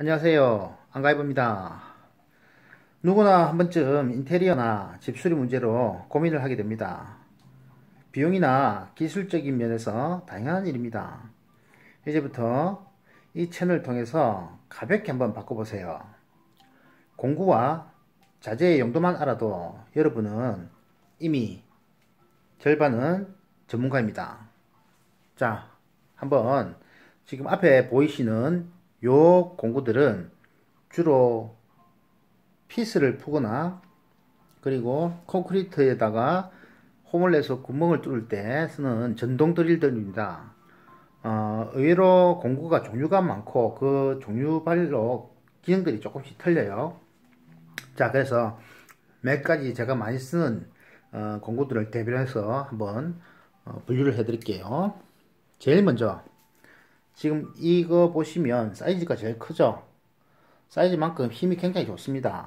안녕하세요. 안가입입니다. 누구나 한 번쯤 인테리어나 집수리 문제로 고민을 하게 됩니다. 비용이나 기술적인 면에서 당연한 일입니다. 이제부터 이 채널을 통해서 가볍게 한번 바꿔보세요. 공구와 자재의 용도만 알아도 여러분은 이미 절반은 전문가입니다. 자, 한번 지금 앞에 보이시는 요 공구들은 주로 피스를 푸거나 그리고 콘크리트에다가 홈을 내서 구멍을 뚫을 때 쓰는 전동 드릴들입니다. 의외로 공구가 종류가 많고 그 종류별로 기능들이 조금씩 틀려요. 자, 그래서 몇 가지 제가 많이 쓰는 공구들을 대별해서 한번 분류를 해 드릴게요. 제일 먼저 지금 이거 보시면 사이즈가 제일 크죠. 사이즈만큼 힘이 굉장히 좋습니다.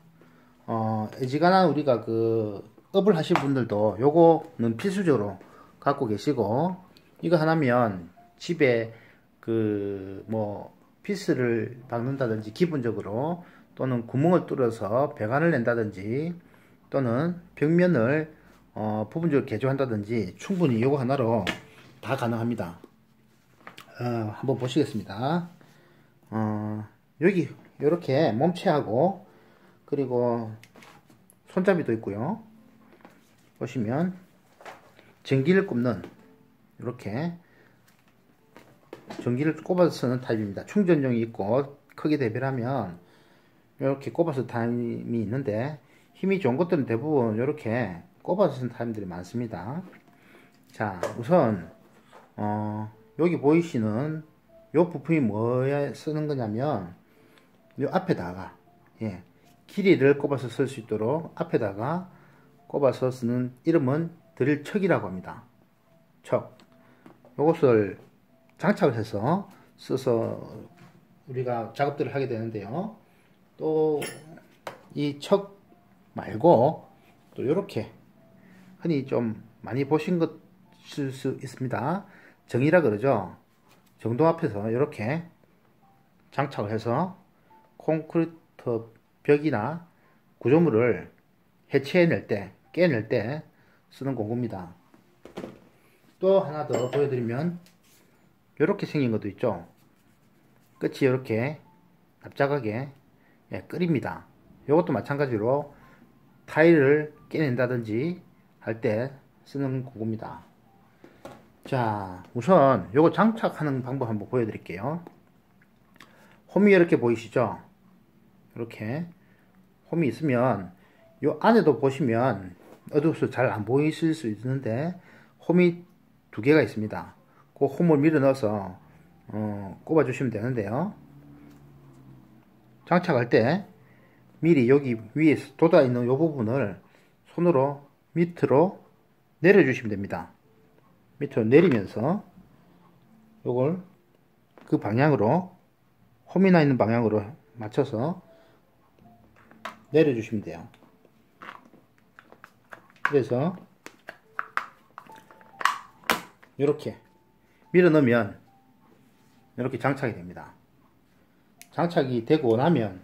애지간한 우리가 업을 하실 분들도 요거는 필수적으로 갖고 계시고, 이거 하나면 집에 피스를 박는다든지 기본적으로, 또는 구멍을 뚫어서 배관을 낸다든지, 또는 벽면을 부분적으로 개조한다든지 충분히 요거 하나로 다 가능합니다. 한번 보시겠습니다. 여기 이렇게 몸체하고 그리고 손잡이도 있고요. 보시면 전기를 꼽는, 이렇게 전기를 꼽아서 쓰는 타입입니다. 충전용이 있고 크기 대별하면 이렇게 꼽아서 타입이 있는데, 힘이 좋은 것들은 대부분 이렇게 꼽아서 쓰는 타입들이 많습니다. 자, 우선 여기 보이시는 요 부품이 뭐에 쓰는 거냐면, 요 앞에다가 길이를 꼽아서 쓸 수 있도록 앞에다가 꼽아서 쓰는, 이름은 드릴 척이라고 합니다. 척. 요것을 장착을 해서 써서 우리가 작업들을 하게 되는데요. 또 이 척 말고 또 요렇게 흔히 좀 많이 보신 것일 수 있습니다. 정이라 그러죠. 정도 앞에서 이렇게 장착을 해서 콘크리트 벽이나 구조물을 해체해낼 때, 깨낼 때 쓰는 공구입니다. 또 하나 더 보여드리면 이렇게 생긴 것도 있죠. 끝이 이렇게 납작하게 끓입니다. 이것도 마찬가지로 타일을 깨낸다든지 할 때 쓰는 공구입니다. 자, 우선 요거 장착하는 방법 한번 보여드릴게요. 홈이 이렇게 보이시죠? 이렇게 홈이 있으면 요 안에도 보시면 어두워서 잘 안 보이실 수 있는데, 홈이 두 개가 있습니다. 그 홈을 밀어 넣어서 꼽아 주시면 되는데요. 장착할 때 미리 여기 위에 돋아 있는 요 부분을 손으로 밑으로 내려 주시면 됩니다. 밑으로 내리면서 요걸 그 방향으로, 홈이 나 있는 방향으로 맞춰서 내려주시면 돼요. 그래서 이렇게 밀어 넣으면 이렇게 장착이 됩니다. 장착이 되고 나면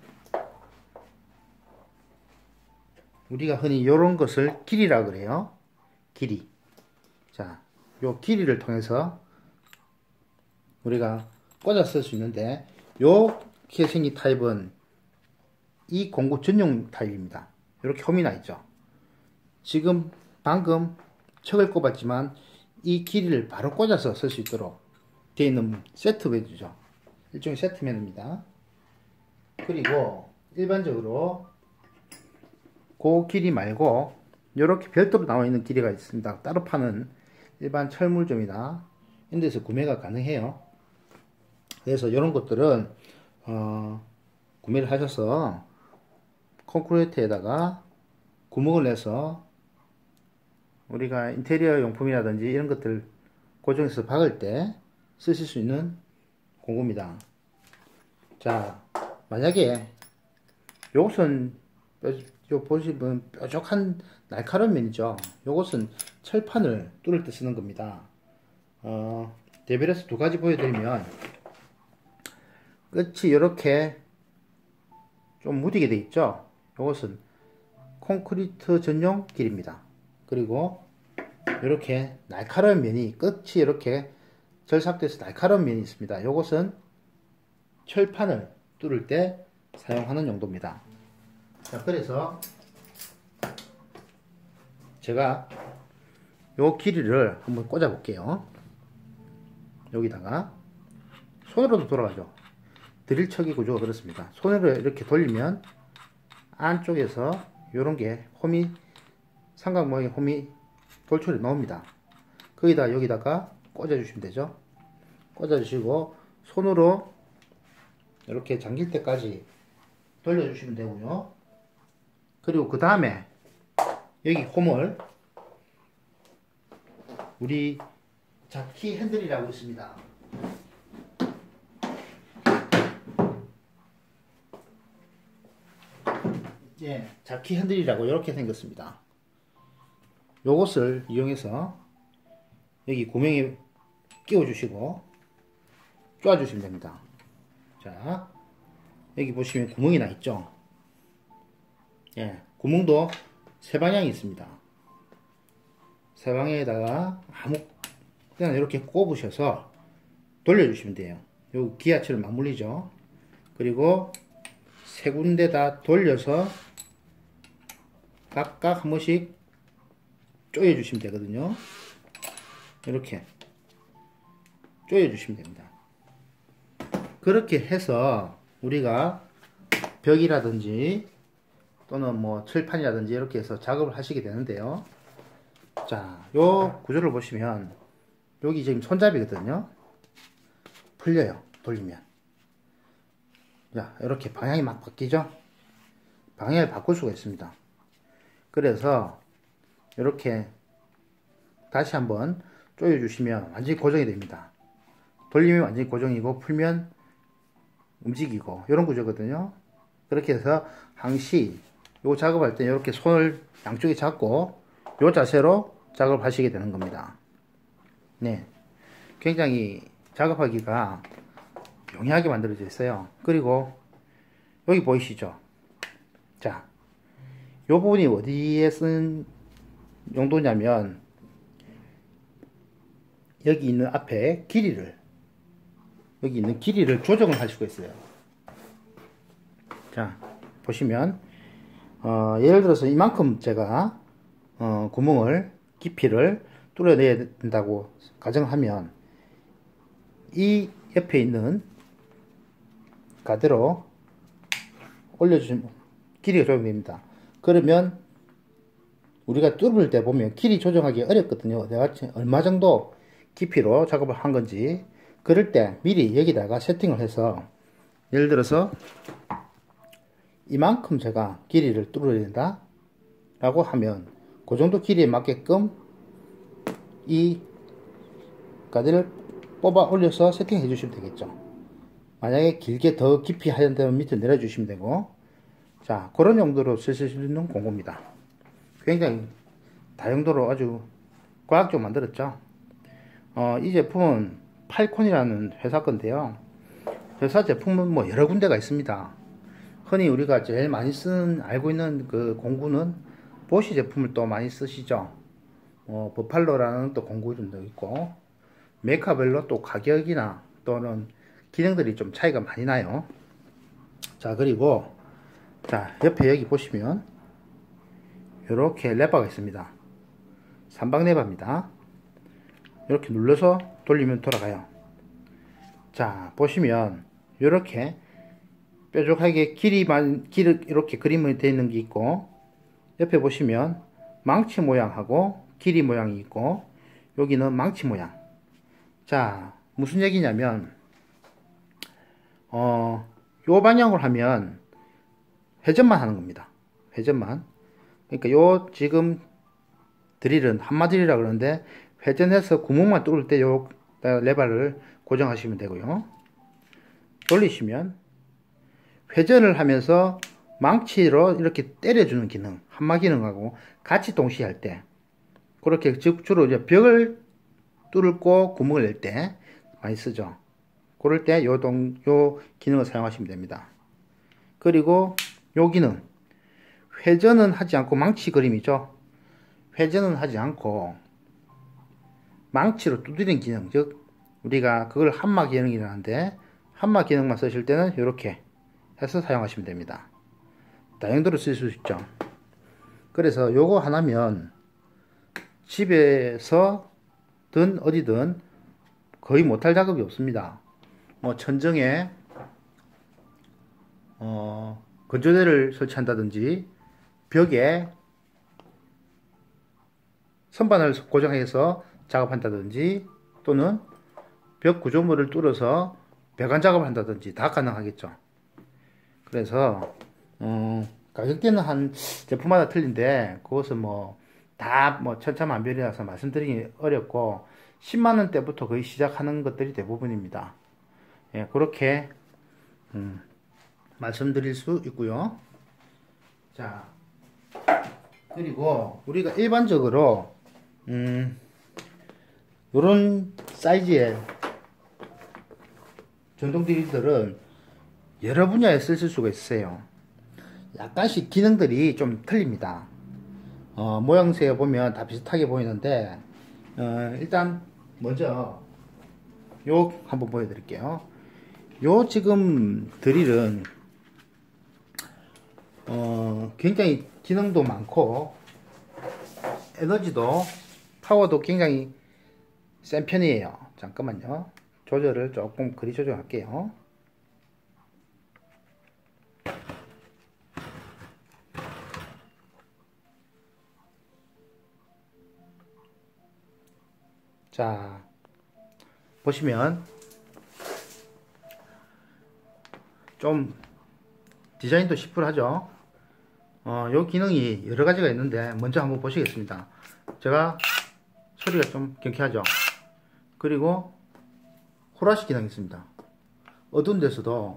우리가 흔히 이런 것을 길이라 그래요. 길이. 자, 요 길이를 통해서 우리가 꽂아 쓸 수 있는데, 요렇게 생긴 타입은 이 공구 전용 타입입니다. 이렇게 홈이 나 있죠. 지금 방금 척을 꼽았지만 이 길이를 바로 꽂아서 쓸 수 있도록 되어 있는 세트배드죠. 일종의 세트면입니다. 그리고 일반적으로 그 길이 말고 이렇게 별도로 나와 있는 길이가 있습니다. 따로 파는 일반 철물점이나 이런 데서 구매가 가능해요. 그래서 이런 것들은 구매를 하셔서 콘크리트에다가 구멍을 내서 우리가 인테리어 용품이라든지 이런 것들 고정해서 박을 때 쓰실 수 있는 공구입니다. 자, 만약에 요것은 요 보시면 뾰족한 날카로운 면이죠. 요것은 철판을 뚫을 때 쓰는 겁니다. 대별해서 두 가지 보여드리면, 끝이 이렇게 좀 무디게 돼 있죠. 이것은 콘크리트 전용 길입니다. 그리고 이렇게 날카로운 면이, 끝이 이렇게 절삭돼서 날카로운 면이 있습니다. 이것은 철판을 뚫을 때 사용하는 용도입니다. 자, 그래서 제가 요 길이를 한번 꽂아 볼게요. 여기다가 손으로도 돌아가죠. 드릴척이 구조가 그렇습니다. 손으로 이렇게 돌리면 안쪽에서 요런 게 홈이, 삼각 모양의 홈이 돌출이 나옵니다. 거기다 여기다가 꽂아 주시면 되죠. 꽂아 주시고 손으로 이렇게 잠길 때까지 돌려 주시면 되고요. 그리고 그 다음에 여기 홈을 우리 자키 핸들이라고 있습니다. 예, 자키 핸들이라고 이렇게 생겼습니다. 요것을 이용해서 여기 구멍에 끼워 주시고 쪼아 주시면 됩니다. 자, 여기 보시면 구멍이 나 있죠. 예, 구멍도 세 방향이 있습니다. 세 방향에다가 아무 그냥 이렇게 꼽으셔서 돌려주시면 돼요. 요 기아처럼 맞물리죠. 그리고 세 군데 다 돌려서 각각 한 번씩 조여주시면 되거든요. 이렇게 조여주시면 됩니다. 그렇게 해서 우리가 벽이라든지 또는 뭐 철판이라든지 이렇게 해서 작업을 하시게 되는데요. 자, 요 구조를 보시면 여기 지금 손잡이거든요. 풀려요. 돌리면. 자, 이렇게 방향이 막 바뀌죠. 방향을 바꿀 수가 있습니다. 그래서 이렇게 다시 한번 조여 주시면 완전히 고정이 됩니다. 돌리면 완전히 고정이고 풀면 움직이고 이런 구조거든요. 그렇게 해서 항시 요 작업할 때 이렇게 손을 양쪽에 잡고 요 자세로 작업을 하시게 되는 겁니다. 네, 굉장히 작업하기가 용이하게 만들어져 있어요. 그리고 여기 보이시죠? 자, 요 부분이 어디에 쓴 용도냐면 여기 있는 앞에 길이를, 여기 있는 길이를 조정을 할 수가 있어요. 자, 보시면 예를 들어서 이만큼 제가 구멍을, 깊이를 뚫어내야 된다고 가정하면 이 옆에 있는 가드로 올려주시면 길이가 조정됩니다. 그러면 우리가 뚫을 때 보면 길이 조정하기 어렵거든요. 내가 얼마 정도 깊이로 작업을 한 건지. 그럴 때 미리 여기다가 세팅을 해서 예를 들어서 이만큼 제가 길이를 뚫어야 된다 라고 하면 그 정도 길이에 맞게끔 이 가드를 뽑아 올려서 세팅해 주시면 되겠죠. 만약에 길게 더 깊이 하려면 되면 밑에 내려 주시면 되고. 자, 그런 용도로 쓰실 수 있는 공구입니다. 굉장히 다용도로 아주 과학적으로 만들었죠. 이 제품은 팔콘이라는 회사 건데요. 회사 제품은 뭐 여러 군데가 있습니다. 흔히 우리가 제일 많이 알고 있는 그 공구는 보쉬 제품을 또 많이 쓰시죠. 버팔로라는 또 공구 이름도 있고, 메카별로 또 가격이나 또는 기능들이 좀 차이가 많이 나요. 자, 그리고 자, 옆에 여기 보시면 이렇게 레버가 있습니다. 삼박 레버입니다. 이렇게 눌러서 돌리면 돌아가요. 자, 보시면 이렇게 뾰족하게 길이만 이렇게 그림이 되어 있는 게 있고, 옆에 보시면 망치 모양하고 길이 모양이 있고, 여기는 망치 모양. 자, 무슨 얘기냐면 요 방향으로 하면 회전만 하는 겁니다. 회전만. 그러니까 요 지금 드릴은 한마드릴이라 그러는데, 회전해서 구멍만 뚫을 때 요 레버를 고정하시면 되고요. 돌리시면 회전을 하면서 망치로 이렇게 때려주는 기능, 한마 기능하고 같이 동시에 할 때, 그렇게 주로 이제 벽을 뚫고 구멍을 낼 때 많이 쓰죠. 그럴 때 요 기능을 사용하시면 됩니다. 그리고 요 기능, 회전은 하지 않고 망치 그림이죠. 회전은 하지 않고 망치로 두드리는 기능, 즉 우리가 그걸 한마 기능이라는데, 한마 기능만 쓰실 때는 이렇게 해서 사용하시면 됩니다. 다용도로 쓸 수 있죠. 그래서 요거 하나면 집에서든 어디든 거의 못할 작업이 없습니다. 뭐 천정에 건조대를 설치한다든지 벽에 선반을 고정해서 작업한다든지 또는 벽 구조물을 뚫어서 배관 작업을 한다든지 다 가능하겠죠. 그래서 가격대는 한 제품마다 틀린데 그것은 뭐 다 뭐 천차만별이라서 말씀드리기 어렵고 10만원대부터 거의 시작하는 것들이 대부분입니다. 예, 그렇게 말씀드릴 수 있고요. 자, 그리고 우리가 일반적으로 요런 사이즈의 전동 드릴들은 여러 분야에 쓰실 수가 있어요. 약간씩 기능들이 좀 틀립니다. 모양새에 보면 다 비슷하게 보이는데 일단 먼저 요 한번 보여드릴게요. 요 지금 드릴은 굉장히 기능도 많고 에너지도 파워도 굉장히 센 편이에요. 잠깐만요. 조절을 조금 그리 조절할게요. 자, 보시면 좀 디자인도 시플하죠. 요 기능이 여러 가지가 있는데 먼저 한번 보시겠습니다. 제가 소리가 좀 경쾌하죠. 그리고 후라시 기능이 있습니다. 어두운 데서도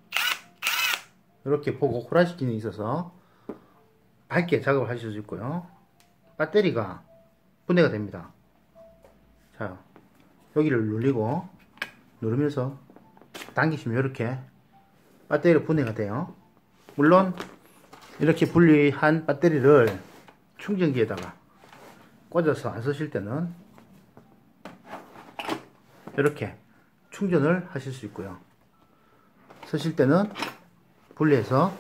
이렇게 보고 후라시 기능이 있어서 밝게 작업을 하실 수 있고요. 배터리가 분해가 됩니다. 자, 여기를 누르면서 당기시면 이렇게 배터리가 분해가 돼요. 물론 이렇게 분리한 배터리를 충전기에다가 꽂아서 안 쓰실 때는 이렇게 충전을 하실 수 있고요. 쓰실 때는 분리해서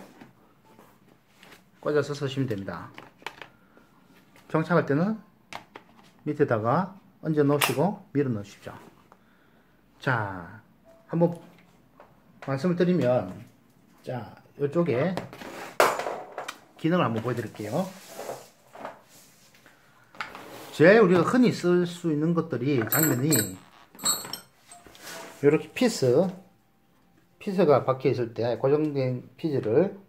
꽂아서 쓰시면 됩니다. 정착할 때는 밑에다가 얹어 놓으시고 밀어 넣으십시오. 자, 한번 말씀을 드리면, 자, 이쪽에 기능을 한번 보여드릴게요. 제일 우리가 흔히 쓸 수 있는 것들이, 장면이 이렇게 피스가 박혀 있을 때 고정된 피즈를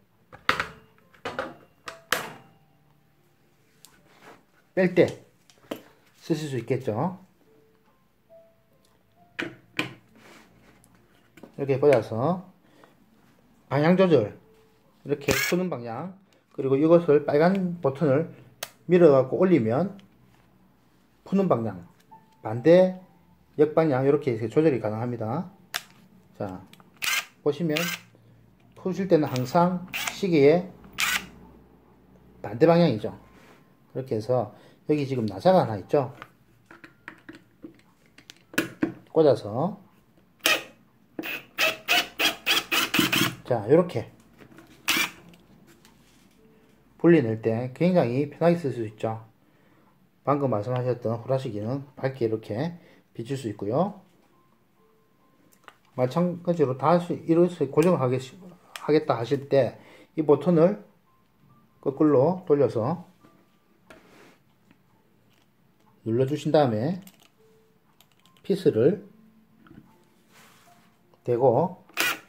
뺄 때 쓰실 수 있겠죠. 이렇게 꽂아서 방향 조절, 이렇게 푸는 방향, 그리고 이것을 빨간 버튼을 밀어 갖고 올리면 푸는 방향, 반대 역방향 이렇게 조절이 가능합니다. 자, 보시면 푸실 때는 항상 시계의 반대 방향이죠. 그렇게 해서 여기 지금 나사가 하나 있죠. 꽂아서 자, 이렇게 분리낼 때 굉장히 편하게 쓸 수 있죠. 방금 말씀하셨던 후라시 기능 밝게 이렇게 비출 수 있고요. 마찬가지로 이렇게 고정을 하겠다 하실 때 이 버튼을 거꾸로 돌려서 눌러주신 다음에 피스를 대고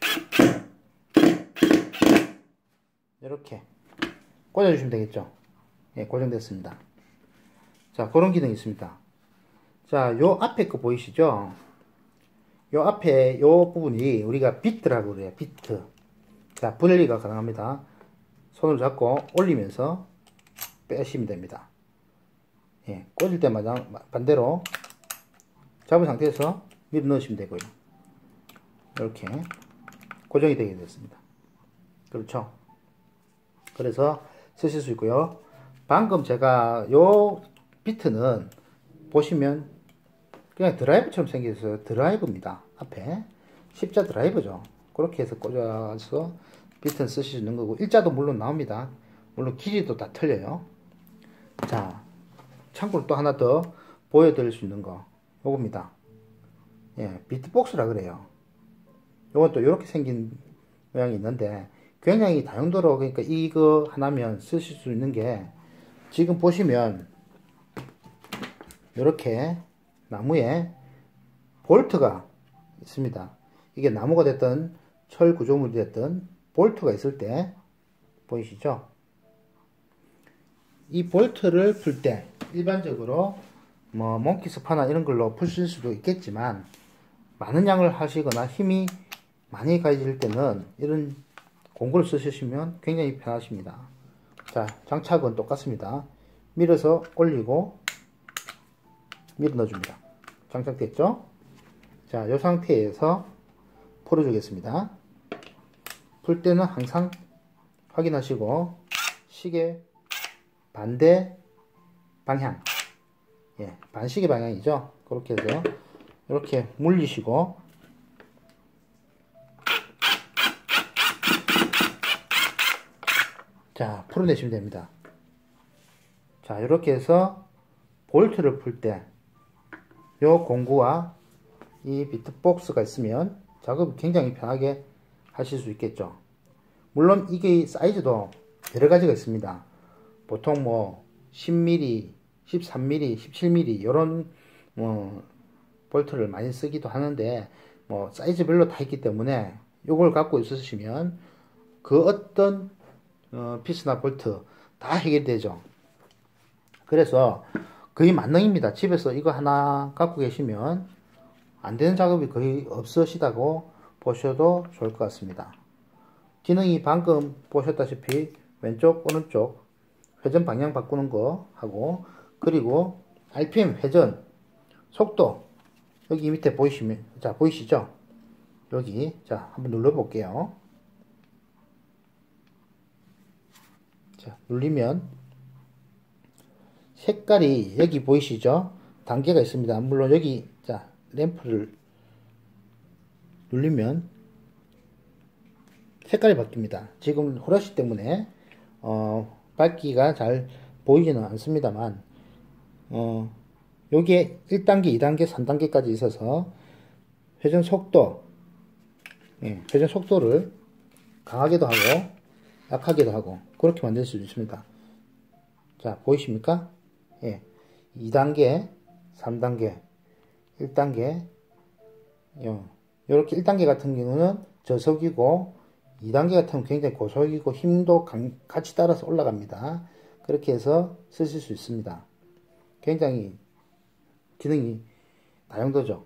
이렇게 꽂아주시면 되겠죠. 예, 고정됐습니다. 자, 그런 기능이 있습니다. 자, 요 앞에 거 보이시죠? 요 앞에 요 부분이 우리가 비트라고 그래요. 비트. 자, 분리가 가능합니다. 손을 잡고 올리면서 빼시면 됩니다. 예, 꽂을 때마다 반대로 잡은 상태에서 밀어 넣으시면 되고요. 이렇게 고정이 되게 됐습니다. 그렇죠? 그래서 쓰실 수 있고요. 방금 제가 요 비트는 보시면 그냥 드라이브처럼 생겨서 드라이브입니다. 앞에 십자 드라이브죠. 그렇게 해서 꽂아서 비트는 쓰실 수 있는 거고, 일자도 물론 나옵니다. 물론 길이도 다 틀려요. 자, 참고로 또 하나 더 보여드릴 수 있는 거 요겁니다. 예, 비트복스라 그래요. 요건 또 이렇게 생긴 모양이 있는데 굉장히 다용도로, 그러니까 이거 하나면 쓰실 수 있는 게, 지금 보시면 이렇게 나무에 볼트가 있습니다. 이게 나무가 됐든 철 구조물이 됐든 볼트가 있을 때 보이시죠? 이 볼트를 풀 때 일반적으로 뭐 몽키 스파나 이런 걸로 푸실 수도 있겠지만, 많은 양을 하시거나 힘이 많이 가해질 때는 이런 공구를 쓰시면 굉장히 편하십니다. 자, 장착은 똑같습니다. 밀어서 올리고 밀어 넣어줍니다. 장착됐죠? 자, 이 상태에서 풀어주겠습니다. 풀 때는 항상 확인하시고 시계 반대 방향, 예, 반시계 방향이죠. 그렇게 해서 이렇게 물리시고, 자, 풀어내시면 됩니다. 자, 이렇게 해서 볼트를 풀 때 요 공구와 이 비트복스가 있으면 작업을 굉장히 편하게 하실 수 있겠죠. 물론 이게 사이즈도 여러 가지가 있습니다. 보통 뭐 10mm, 13mm, 17mm 이런 볼트를 많이 쓰기도 하는데, 뭐 사이즈별로 다 있기 때문에 요걸 갖고 있으시면 그 어떤 피스나 볼트 다 해결되죠. 그래서 거의 만능입니다. 집에서 이거 하나 갖고 계시면 안 되는 작업이 거의 없으시다고 보셔도 좋을 것 같습니다. 기능이 방금 보셨다시피 왼쪽 오른쪽 회전 방향 바꾸는 거 하고, 그리고 RPM 회전 속도 여기 밑에 보이시면, 자, 보이시죠? 여기, 자, 한번 눌러 볼게요. 자, 눌리면 색깔이 여기 보이시죠? 단계가 있습니다. 물론 여기, 자, 램프를 눌리면 색깔이 바뀝니다. 지금 후레쉬 때문에 밝기가 잘 보이지는 않습니다만, 여기에 1단계, 2단계, 3단계까지 있어서 회전 속도, 예, 회전 속도를 강하게도 하고 약하게도 하고 그렇게 만들 수 있습니다. 자, 보이십니까? 예, 2단계, 3단계, 1단계, 이렇게 1단계 같은 경우는 저속이고, 2단계 같은 경우는 굉장히 고속이고 힘도 같이 따라서 올라갑니다. 그렇게 해서 쓰실 수 있습니다. 굉장히 기능이 다용도죠.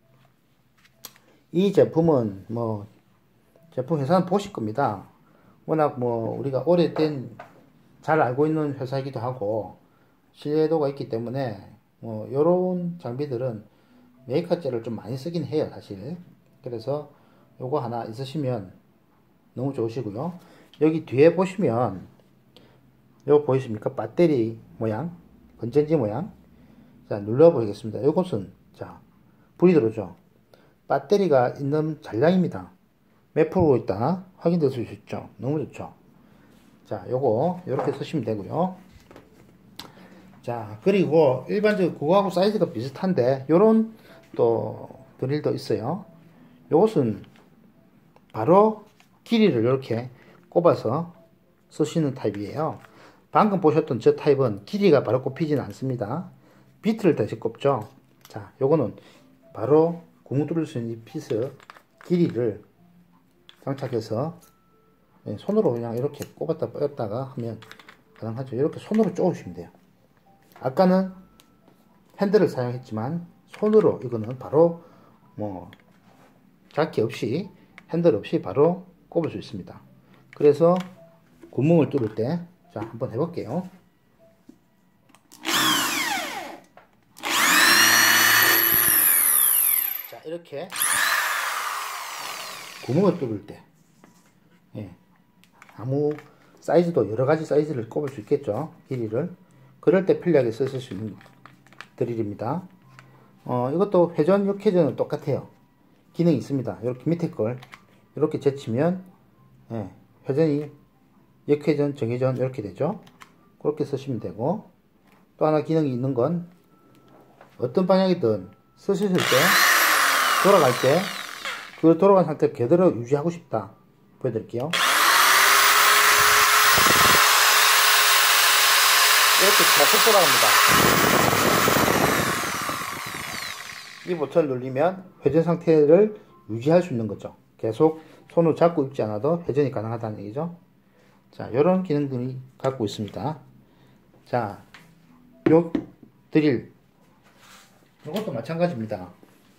이 제품은 뭐 제품 회사는 보실 겁니다. 워낙 뭐 우리가 오래된 잘 알고 있는 회사이기도 하고 신뢰도가 있기 때문에 뭐 요런 장비들은 메이커제를 좀 많이 쓰긴 해요, 사실. 그래서 요거 하나 있으시면 너무 좋으시고요. 여기 뒤에 보시면 요거 보이십니까? 배터리 모양, 건전지 모양. 자, 눌러 보겠습니다. 요것은, 자, 불이 들어오죠. 배터리가 있는 잔량입니다. 몇 프로 있다 확인될 수 있죠. 너무 좋죠. 자, 요거 요렇게 쓰시면 되고요. 자, 그리고 일반적으로 그거하고 사이즈가 비슷한데 요런 또 드릴도 있어요. 요것은 바로 길이를 이렇게 꼽아서 쓰시는 타입이에요. 방금 보셨던 저 타입은 길이가 바로 꼽히지는 않습니다. 비트를 다시 꼽죠. 자, 요거는 바로 구멍 뚫을 수 있는 이 피스 길이를 장착해서 손으로 그냥 이렇게 꼽았다 뺐다가 하면 가능하죠. 이렇게 손으로 쪼으시면 돼요. 아까는 핸들을 사용했지만 손으로 이거는 바로 뭐 자키 없이 핸들 없이 바로 꼽을 수 있습니다. 그래서 구멍을 뚫을 때, 자, 한번 해볼게요. 자, 이렇게 구멍을 뚫을 때, 예, 아무 사이즈도 여러가지 사이즈를 꼽을 수 있겠죠. 길이를. 그럴 때 편리하게 쓸 수 있는 드릴입니다. 이것도 회전, 역회전은 똑같아요. 기능이 있습니다. 이렇게 밑에 걸 이렇게 제치면, 예, 회전이 역회전, 정회전 이렇게 되죠. 그렇게 쓰시면 되고, 또 하나 기능이 있는 건 어떤 방향이든 쓰실 때 돌아갈 때 그 돌아간 상태 그대로 유지하고 싶다 보여드릴게요. 이렇게 계속 돌아갑니다. 이 버튼을 누르면 회전 상태를 유지할 수 있는 거죠. 계속 손으로 잡고 있지 않아도 회전이 가능하다는 얘기죠. 자, 이런 기능들이 갖고 있습니다. 자, 요 드릴 이것도 마찬가지입니다.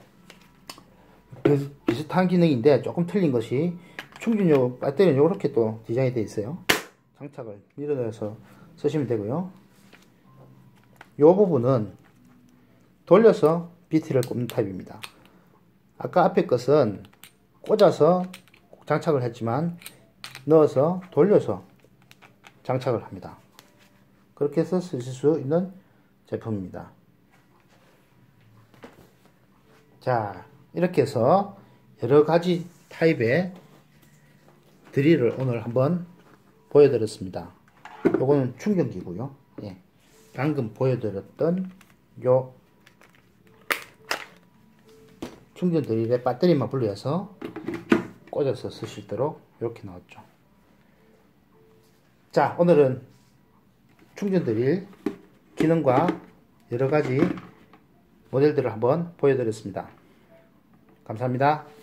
비슷한 기능인데 조금 틀린 것이 충전용 배터리는 이렇게 또 디자인이 되어 있어요. 장착을 밀어내서 쓰시면 되고요. 이 부분은 돌려서 BT를 꼽는 타입입니다. 아까 앞에 것은 꽂아서 장착을 했지만 넣어서 돌려서 장착을 합니다. 그렇게 해서 쓰실 수 있는 제품입니다. 자, 이렇게 해서 여러가지 타입의 드릴을 오늘 한번 보여드렸습니다. 요거는 충전기고요. 예, 방금 보여드렸던 요 충전 드릴에 배터리만 분리해서 꽂아서 쓸 수 있도록 이렇게 나왔죠. 자, 오늘은 충전 드릴 기능과 여러가지 모델들을 한번 보여드렸습니다. 감사합니다.